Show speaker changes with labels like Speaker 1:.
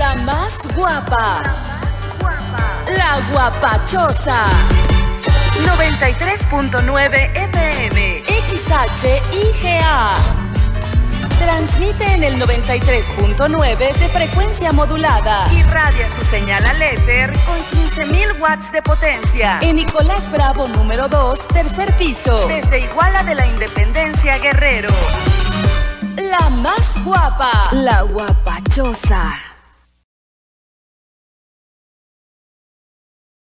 Speaker 1: La más guapa. La guapachosa.
Speaker 2: 93.9 FM.
Speaker 1: XHIGA. Transmite en el 93.9 de frecuencia modulada.
Speaker 2: Irradia su señal al éter con 15.000 watts de potencia.
Speaker 1: En Nicolás Bravo número 2, tercer piso.
Speaker 2: Desde Iguala de la Independencia, Guerrero.
Speaker 1: La más guapa. La guapachosa.